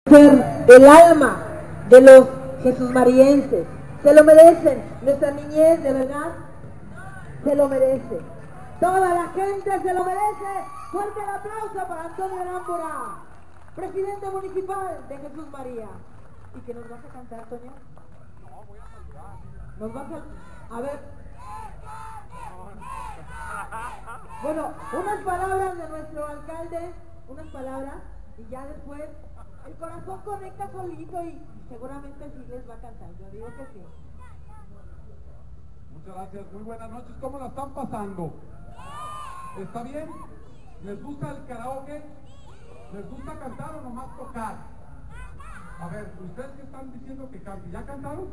ser el alma de los jesusmarienses. Se lo merecen. Nuestra niñez, de verdad, se lo merece. Toda la gente se lo merece. Fuerte el aplauso para Antonio Arámbora, presidente municipal de Jesús María. ¿Y qué nos vas a cantar, Toño? No, voy a saludar. Nos vas a ver. Bueno, unas palabras de nuestro alcalde, unas palabras, y ya después el corazón conecta solito y seguramente sí les va a cantar. Yo digo que sí. Muchas gracias, muy buenas noches. ¿Cómo la están pasando? ¿Está bien? ¿Les gusta el karaoke? ¿Les gusta cantar o nomás tocar? A ver, ustedes que están diciendo que canten, ¿ya cantaron?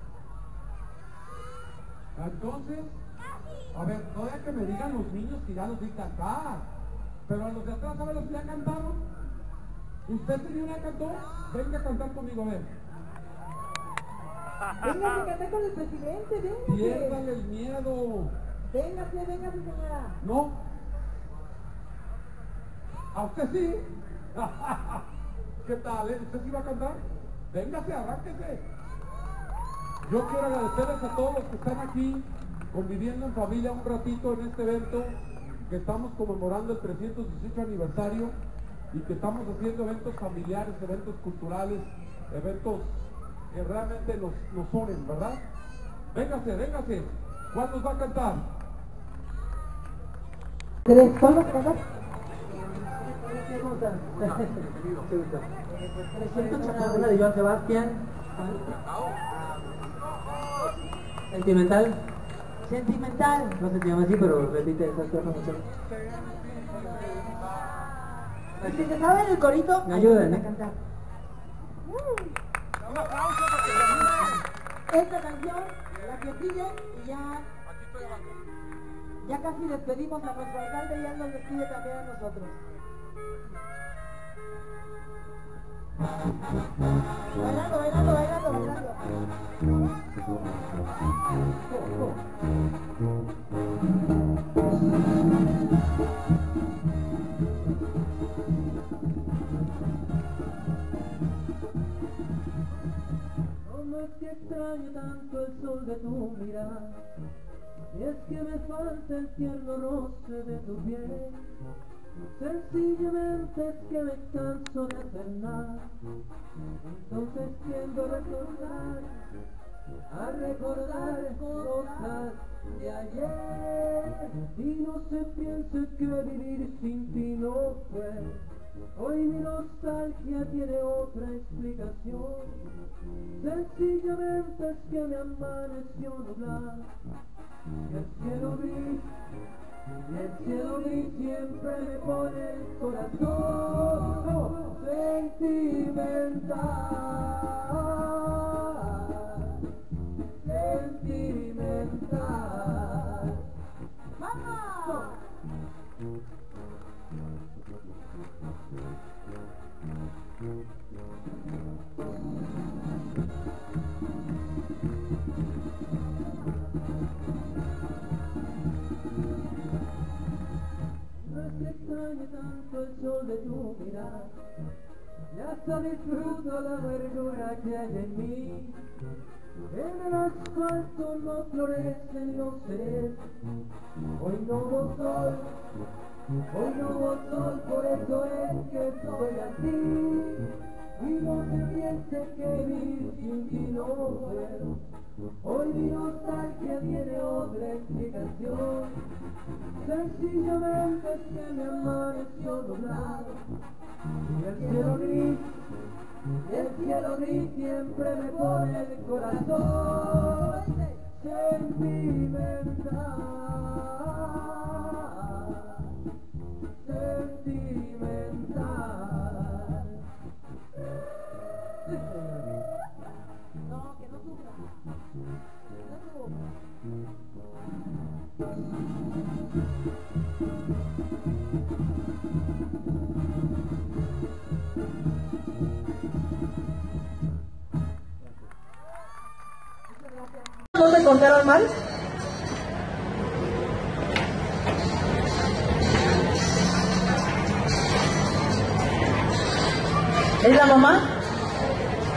Entonces, a ver, no es que me digan los niños que ya los vi cantar, pero a los de atrás, a ver, los que ya cantaron. ¿Usted, señora, cantó? Venga a cantar conmigo, a ver. Venga a cantar con el presidente, venga. Piérdale el miedo. Véngase, señora. ¿No? ¿A usted sí? ¿Qué tal? ¿Usted sí va a cantar? Véngase, arránquese. Yo quiero agradecerles a todos los que están aquí conviviendo en familia un ratito en este evento que estamos conmemorando el 318 aniversario y que estamos haciendo eventos familiares, eventos culturales, eventos que realmente nos unen, ¿verdad? Véngase. ¿Cuál nos va a cantar? ¿Cuál va a cantar? Una de Joan Sebastián. Sentimental. No se llama así, pero repite esas cosas. ¿Y si se sabe el corito? Me ayudan, a cantar. Esta canción, la que sigue, y ya casi despedimos a nuestro alcalde y él nos despide también a nosotros. Bailando. No es que extraño tanto el sol de tu mirada, y es que me falta el tierno roce de tu piel. Sencillamente es que me canso de hacer nada, entonces tiendo a recordar cosas de ayer, y no se piense que vivir sin ti no fue. Hoy mi nostalgia tiene otra explicación, sencillamente es que me amaneció nublado, y el cielo gris siempre me pone el corazón sentimental. ¡Vamos! Extraño tanto el sol de tu mirada, y hasta disfruto la verdura que hay en mí. En el asfalto no florecen los cerezos, hoy no hubo sol, por eso es que estoy aquí. Y no se piense que vivir sin ti no puedo, hoy mi nostalgia tiene otra explicación, sencillamente es que me amaneció nublado, y el cielo gris siempre me pone el corazón sentimental. No, que no sufra. ¿No te contaron mal? ¿Es la mamá?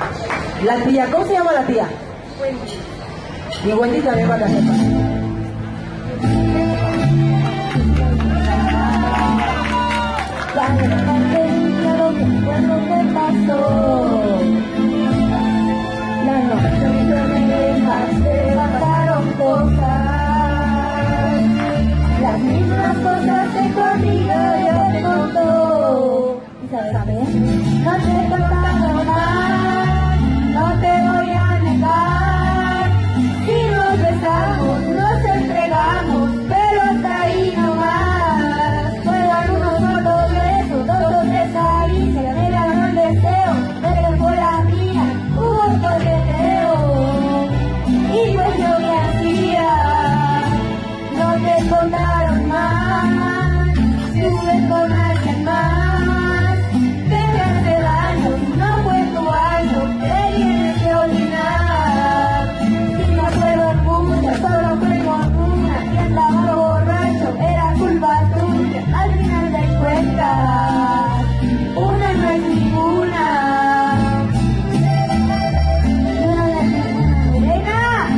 La tía, ¿cómo se llama la tía? Wendy. Y Wendy también va a la jefa. Ya no claro que recuerdo que pasó. La noche que me dejaste pasaron cosas. Las mismas cosas que tu amiga ya te contó. ¿Y sabes? No te he contado más, no te voy a negar. Si nos besamos, nos entregamos, pero hasta ahí nomás. Fueron unos cuantos besos, dos o tres caricias, me ganó el deseo de que fuera mía, hubo un coqueteo. Y pues yo que hacía, no te contaron más, estuve con alguien más, que te hace daño, no fue tu año, te tienes que olvidar. Si no fueron muchas, solo fue con una, que andaba borracho, era culpa tuya, al final de cuentas, una no es ninguna. Una no es ninguna,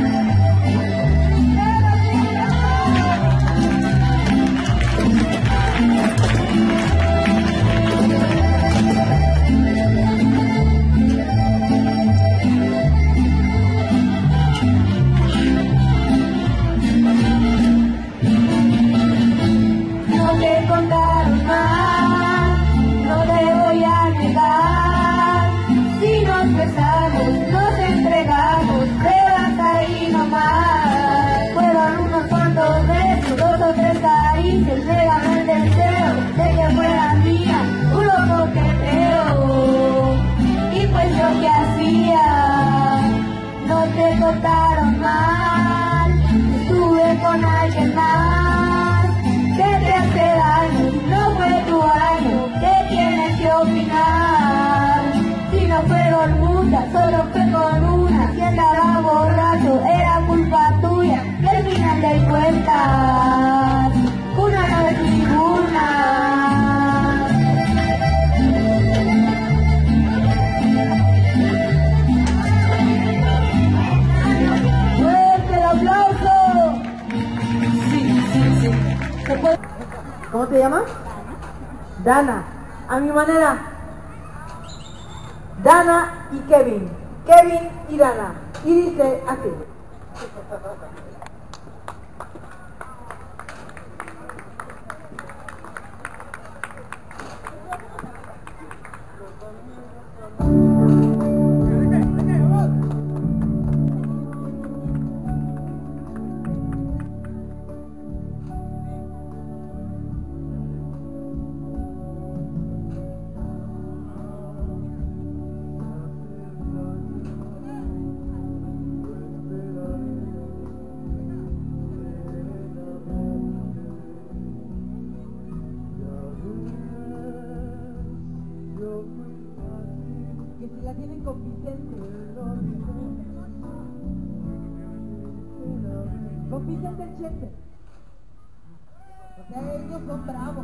no te contaron más, no te voy a negar. Si nos besamos, nos entregamos, pero hasta ahí nomás. Fueron unos cuantos besos, dos o tres caricias, me ganó el deseo de que fuera mía, un loco coqueteo. Y pues yo que hacía, no te contaron mal, estuve con alguien más, que te hace daño, no fue tu año, que tienes que opinar. Si no fueron muchas, solo fue con una, si andaba borracho, era culpa tuya, y al final de cuentas, una no es ninguna. ¡Fuerte el aplauso! Sí. ¿Se puede? ¿Cómo te llamas? Dana. A mi manera. Dana y Kevin. Kevin y Dana. Y dice así. Que si la tienen con Vicente. Con Vicente el Chete. O sea, ellos son bravos.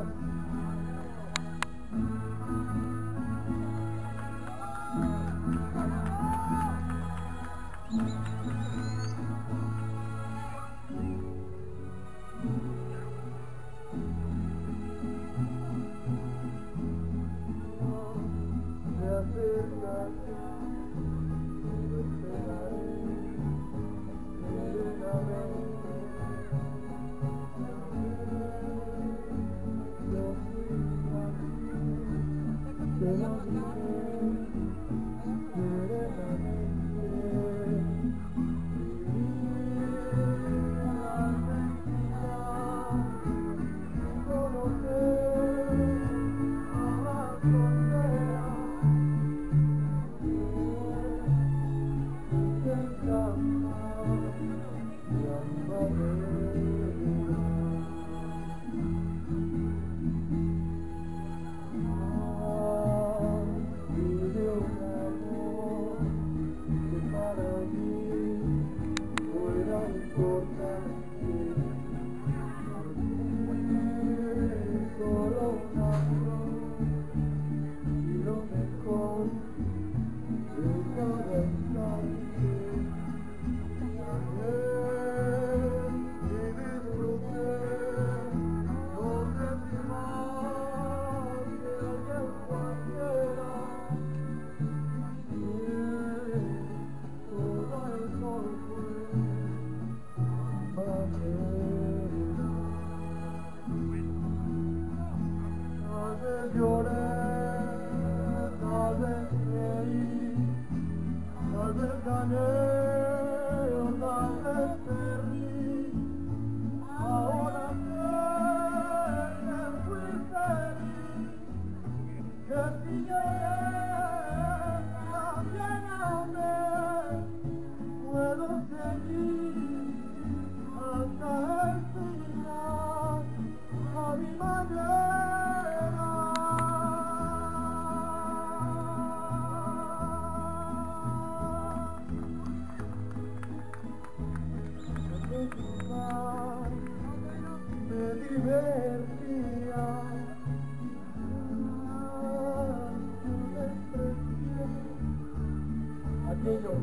que yo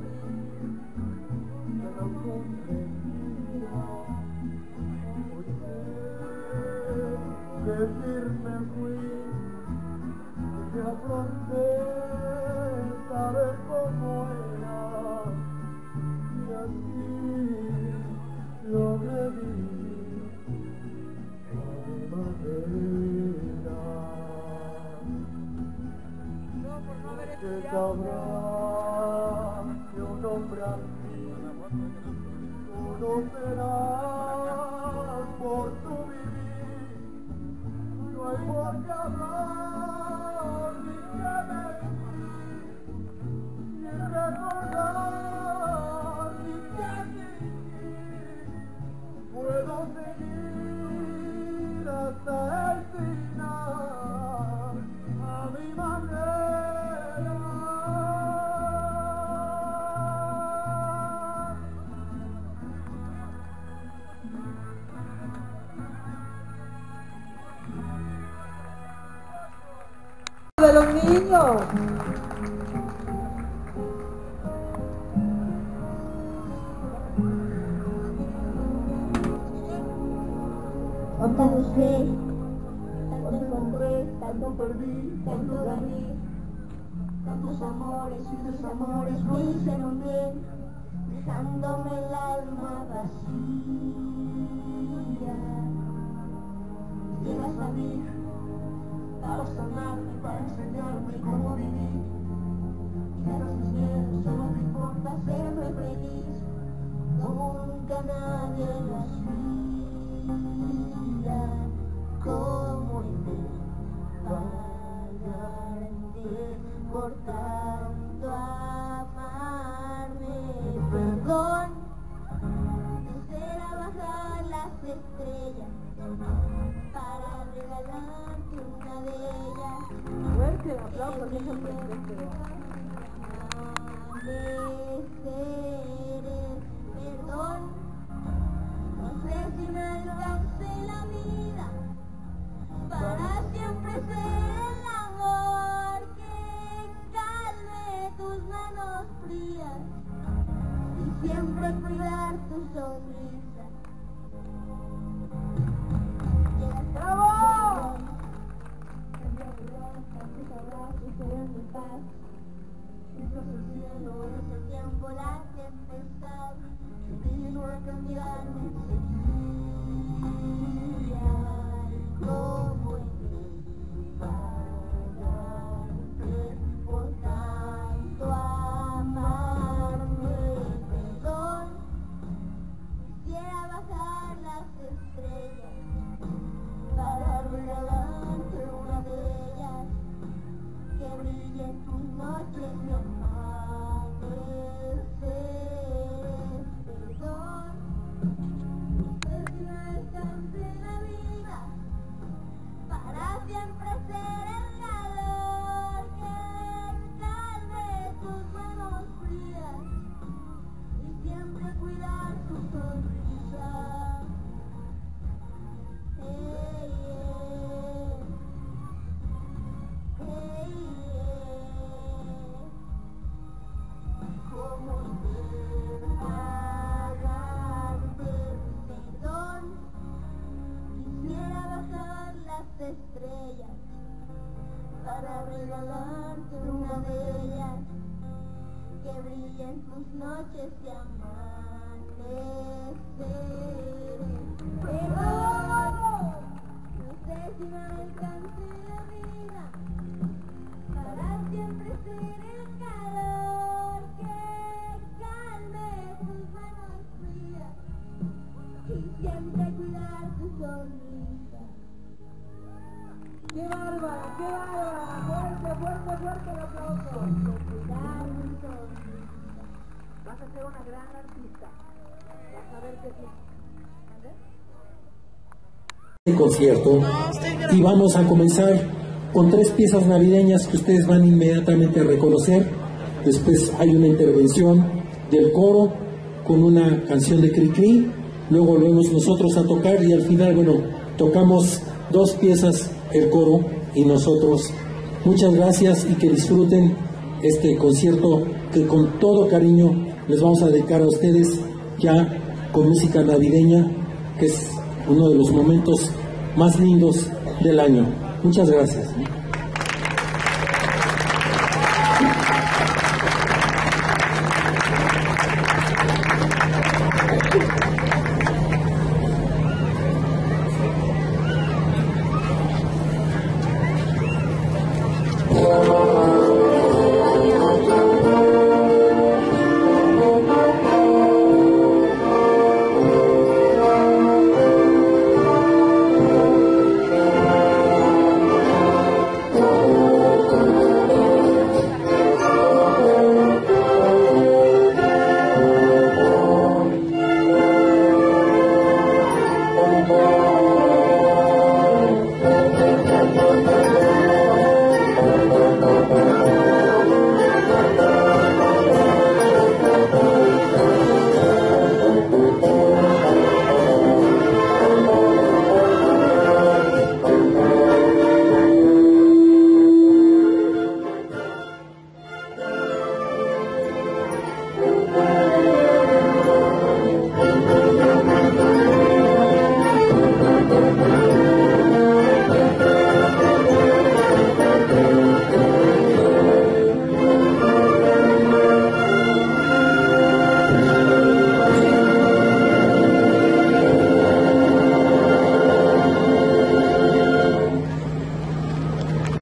no comprendía. Hoy sé que firme fui y que afronté saber cómo era, y así logré vivir a mi manera. Que sabrá que un hombre así, tú no serás por tu vivir. No hay por qué hablar ni que mentir, ni recordar ni que fingir. Puedo seguir hasta el final a mi manera. De los niños. Tanto busqué, tanto encontré, tanto perdí, tanto gané. Tantos amores y desamores me hicieron bien, dejándome el alma vacía. Llegas a mí para sanarme, para enseñarme cómo vivir. Quitas mis miedos, solo me importa serme feliz. Nunca nadie lo hacía. Como pagarte por tanto amarme. Perdón, quisiera bajar las estrellas para regalarte una de ellas. Fuerte el aplauso, que es el que Perdón, no sé si me alcance la vida para siempre ser el amor que calme tus manos frías y siempre cuidar tu sonrisa. ¡Bravo! Tantos abrazos eran mi paz. Mientras el cielo es el tiempo, la tempestad que vino a cambiarme enseguida. Como en mí pagarte por tanto amarme. Perdón, quisiera bajar las estrellas para regalarte una de ellas que brille en tus noches de amanecer. Perdón, no sé si me alcance la vida para siempre ser el calor que calme tus manos frías y siempre cuidar tu sonrisa. Hey, ¿cómo pagarte? Perdón, quisiera bajar las estrellas para regalarte una de ellas que brille en tus noches de amanecer. Perdón, no sé si me alcance la vida para siempre ser el calor que calme tus manos frías y siempre cuidar tu sonrisa. ¡Qué bárbara! ¡Qué bárbara! ¡Fuerte, fuerte, fuerte el aplauso! Cuidar tu sonrisa. Vas a ser una gran artista. Vas a ver que sí. Concierto y vamos a comenzar con 3 piezas navideñas que ustedes van inmediatamente a reconocer. Después hay una intervención del coro con una canción de Cricri, luego volvemos nosotros a tocar y al final, bueno, tocamos 2 piezas, el coro y nosotros. Muchas gracias y que disfruten este concierto que con todo cariño les vamos a dedicar a ustedes, ya con música navideña, que es uno de los momentos más lindos del año. Muchas gracias.